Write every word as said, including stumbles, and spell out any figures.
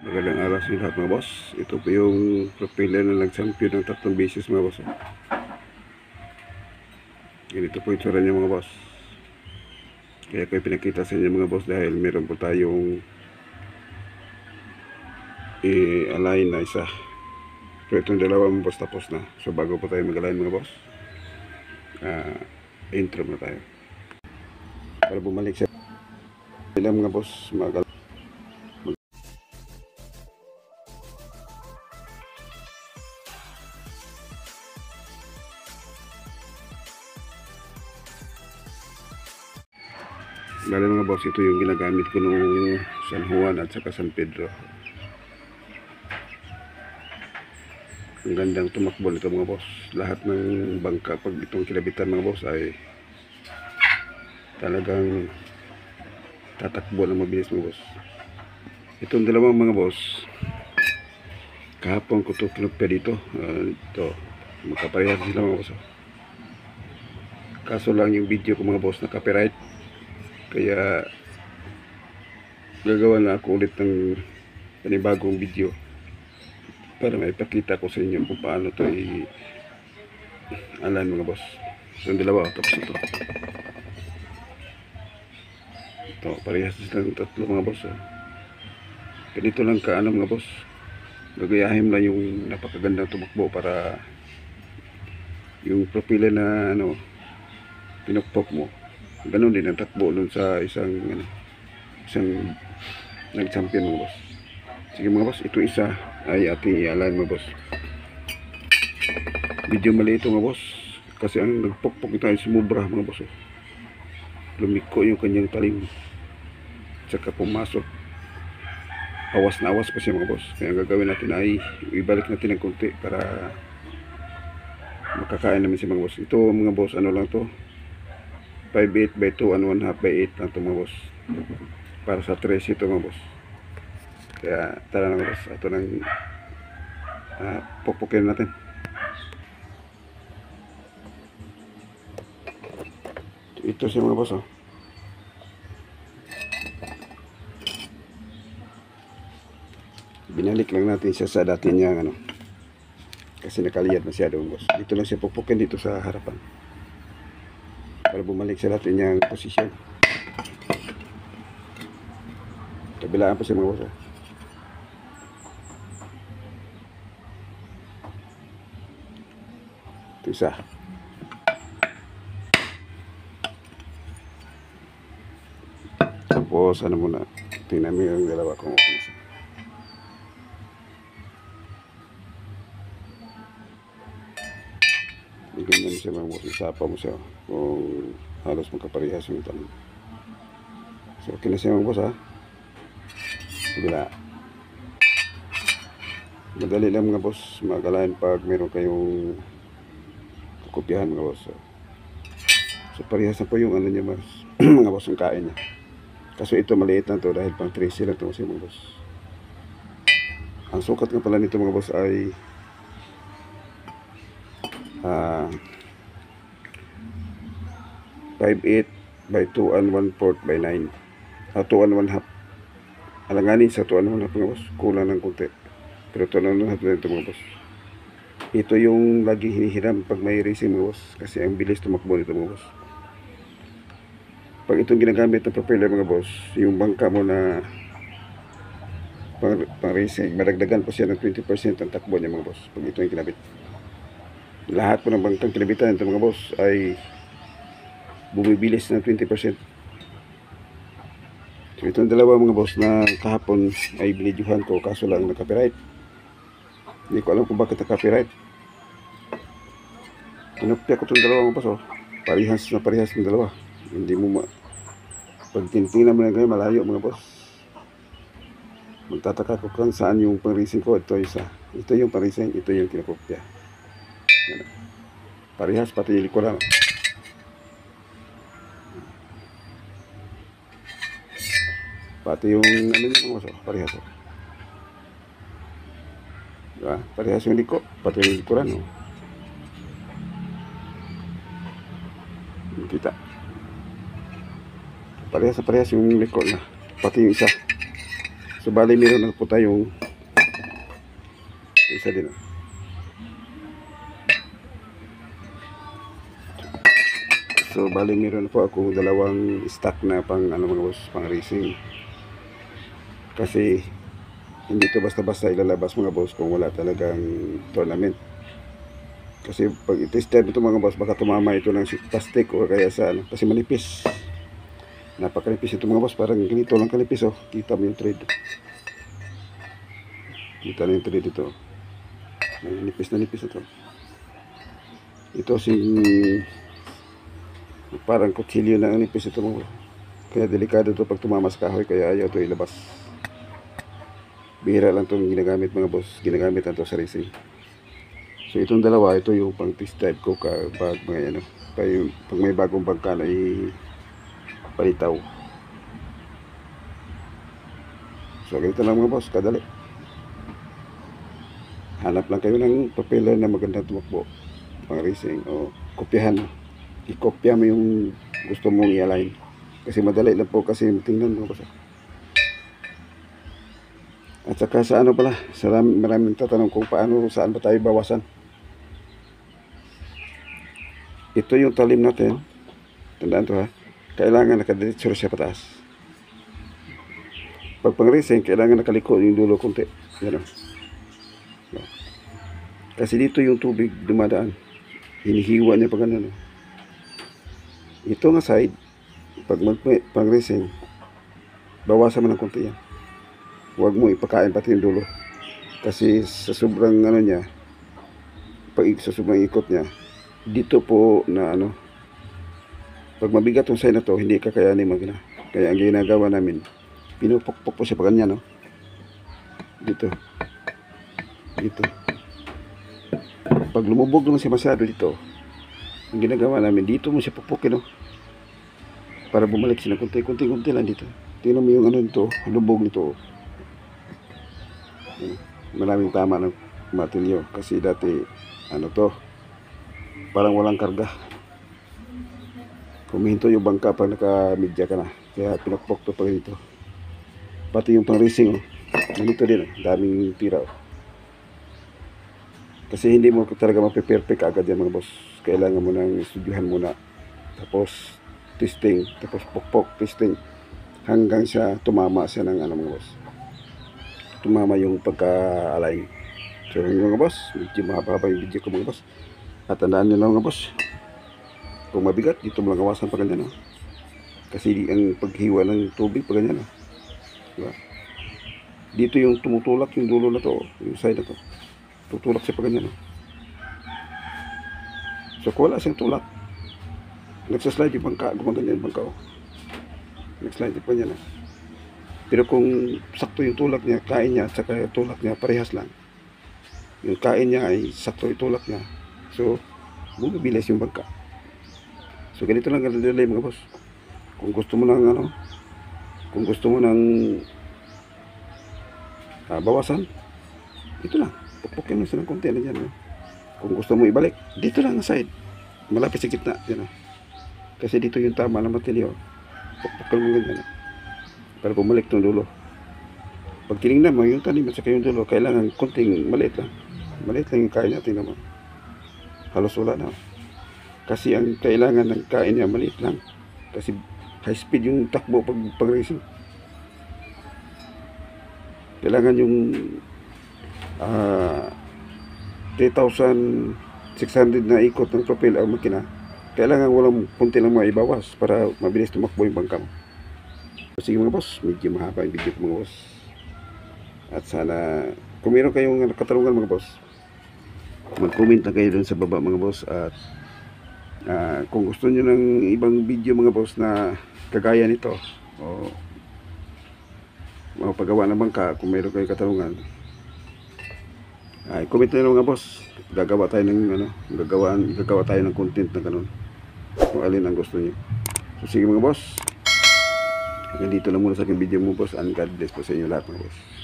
Magandang araw sa lahat mga boss. Ito po yung propeller na nag-champion ng tatlong beses mga boss. Ganito po itsura niya mga boss. Kaya ko pinakita sa inyo mga boss dahil meron po tayong i-align na isa. Pero itong dalawa mga boss tapos na. So bago po tayo mag-align mga boss, uh, intro na tayo. Para bumalik sa ilang mga boss mag Bale mga boss, ito yung ginagamit ko nung San Juan at saka San Pedro. Ang gandang tumakbo nito mga boss. Lahat ng bangka pag itong kilabitan mga boss ay talagang tatakbo ng mabilis mga boss. Itong dalawang mga boss, kahapon ko ito kinupya dito. Uh, ito, makaparehas sila mga boss. Kaso lang yung video ko mga boss na copyright. Kaya gagawa na ako ulit ng panibagong video para maipakita ko sa inyo kung paano ito i-align mga boss. So yung dalawa, tapos ito ito, parehas silang tatlo mga boss. Oh. Ganito lang ka ano mga boss, gagayahin lang yung napakagandang tumakbo para yung propeller na ano pinukpok mo, ganun din ang takbo nun sa isang ano, isang nag-champion mga boss. Sige mga boss, ito isa ay ating i-align mga boss. Medyo mali ito mga boss kasi ang nagpokpok ito ay sumubra mga boss. Oh. Lumiko yung kanyang talim tsaka pumasok, awas na awas pa siya mga boss. Kaya ang gagawin natin ay ibalik natin ng konti para makakain namin si mga boss. Ito mga boss, ano lang to, five eight by two and one half by eight lang ito mga boss. Para sa tres ito mga boss. Kaya tara na mga boss, ito nang uh, pukpukin natin. Ito siya mga boss. Oh. Binalik lang natin siya sa dati niya ano, kasi nakaliyad masyado mga boss. Dito lang siya pukpukin dito sa harapan para bumalik sa dati niyang posisyon. Kabilaan pa siya mga boss. Ito isa. Tapos ano muna, tingnan mo yung dalawa kung okay siya. Ganyan siya mga boss, isapa mo siya kung halos magkaparehas yung tanong. So okay na siya mga boss ha. Bila madali lang mga boss mag-align pag meron kayong kukopyahan mga boss. So, so parehas na po yung ano niya mas mga boss ang kain niya. Kaso ito maliit lang to dahil pang tracy lang ito kasi mga boss. Ang sukat nga pala nito mga boss ay Uh, five eight by two and one fourth by nine, uh, two and one half. Alanganin sa two and one half mga boss, kulang ng kunti, pero two and one half na ito mga boss. Ito yung lagi hinihiram pag may racing mga boss, kasi ang bilis tumakbo nito mga boss. Pag itong ginagamit ng propeller mga boss, yung bangka mo na pang, pang racing, madagdagan po siya ng twenty percent ang takbo niya mga boss pag ito yung kinabit. Lahat po ng bangkang kinabitan ito mga boss ay bumibilis ng twenty percent. So itong dalawa mga boss na kahapon ay binidyohan ko kaso lang na copyright. Hindi ko alam kung bakit na copyright. Tinupya ko itong dalawa mga boss. Oh. Parehas na parehas ng dalawa. Hindi mo ma... Pag tinitingnan mo lang kayo malayo mga boss. Magtataka ko kung saan yung pang-racing ko. Ito isa. Ito yung pang-racing. Ito yung kinakopya. Parehas pati yung likuran. Pati yung ano yung mga parehas. Diba? Parehas yung liko, pati yung likuran. Oh. Kita. Parehas sa parehas yung liko na. Pati yung isa. So So bali meron na po tayong isa din. So bali meron po ako dalawang stock na pang ano mga boss, pang racing. Kasi hindi to basta-basta ilalabas mga boss kung wala talagang tournament. Kasi pag i-test drive ito mga boss, baka tumama ito ng plastic o kaya sa ano, kasi manipis. Napakanipis ito mga boss, parang ganito lang kanipis oh. Kita mo yung thread. Kita na yung thread ito. Nipis na nipis ito. Ito si parang kutsilyo na nipis ito mga boss. Kaya delikado ito pag tumama sa kahoy, kaya ayaw ito ilabas. Bihira lang itong ginagamit mga boss. Ginagamit na ito sa racing. So itong dalawa, ito yung pang test drive ko kapag mga ano, pag, pag may bagong bangka na ipalitaw. So ganito lang mga boss, kadali. Hanap lang kayo ng propeller na magandang tumakbo pang racing o kopyahan mo. I-kopya mo yung gusto mong i-align. Kasi madali lang po kasi tingnan mo boss. At saka sa ano pala, sa maraming tatanong kung paano, saan ba tayo bawasan. Ito yung talim natin. Tandaan to ha. Kailangan nakadiretso siya pataas. Pag pang racing, kailangan nakaliko yung dulo konti. Yan o. Kasi dito yung tubig dumadaan. Hinihiwa niya pag ano. Ito nga side, pag mag pang racing, bawasan mo ng konti yan. Huwag mo ipakain pati yung dulo. Kasi sa sobrang ano niya, pag sa sobrang ikot niya, dito po na ano, pag mabigat yung side na to, hindi kakayanin magna. Kaya ang ginagawa namin, pinupukpok po siya pa ganyan, no? Dito. Dito. Pag lumubog naman siya masyado dito, ang ginagawa namin, dito mo siya pukpukin, no? Para bumalik siya ng kunti-kunti-kunti lang dito. Tingnan mo yung ano dito, lubog nito. Maraming tama ng matilyo. Kasi dati, ano to, parang walang karga. Kumihinto yung bangka pag naka-media ka na. Kaya pinakpok to pa dito. Pati yung pang racing, oh. Ganito din, oh. Daming tira, oh. Kasi hindi mo talaga mapiperfect agad yan mga boss. Kailangan mo nang estudyuhan muna. Tapos testing, tapos pokpok testing hanggang sa tumama siya ng ano mga boss. Tumama yung pagka-align. So yung mga boss, medyo mahaba yung video ko mga boss. At tandaan nyo lang mga boss, kung mabigat, dito mo lang gawasan pa ganyan, no? Kasi ang paghiwa ng tubig pa ganyan, no? Diba? Dito yung tumutulak yung dulo na to, yung side na to. Tutulak siya pa ganyan, no? So kung wala siyang tulak, nagsaslide yung bangka, gumaganyan yung bangka, oh. Nagslide yung pa niya, no? Pero kung sakto yung tulak niya, kain niya, at saka yung tulak niya, parehas lang. Yung kain niya ay sakto yung tulak niya. So, bumibilis yung bangka. So, ganito lang kadali mga boss. Kung gusto mo ng ano, kung gusto mo ng uh, bawasan, ito lang. Pukpukin mo siya ng konti na dyan. No? Kung gusto mo ibalik, dito lang sa side. Malapit sa gitna. Yan, no? Kasi dito yung tama na matilyo. Pukpukin mo ganyan. No? Para bumalik itong dulo. Pag tinignan mo yung tanim at saka yung dulo, kailangan konting maliit lang. Maliit lang yung kain natin naman. Halos wala na. Kasi ang kailangan ng kain niya maliit lang. Kasi high speed yung takbo pag pag-racing. Kailangan yung uh, three thousand six hundred na ikot ng propel ang makina. Kailangan walang punti lang maibawas para mabilis tumakbo yung bangka mo. Sige mga boss, medyo mahaba yung video ko mga boss. At sana, kung meron kayong katanungan mga boss, mag-comment na kayo dun sa baba mga boss. At uh, kung gusto nyo ng ibang video mga boss na kagaya nito, o mapagawa ng bangka, kung meron kayong katanungan, ay comment na mga boss. Gagawa tayo ng ano, gagawa, gagawa tayo ng content na ganun. Kung alin ang gusto nyo. So sige mga boss, hanggang dito lang muna sa aking video mo boss, and God bless po sa inyo lahat mga boss.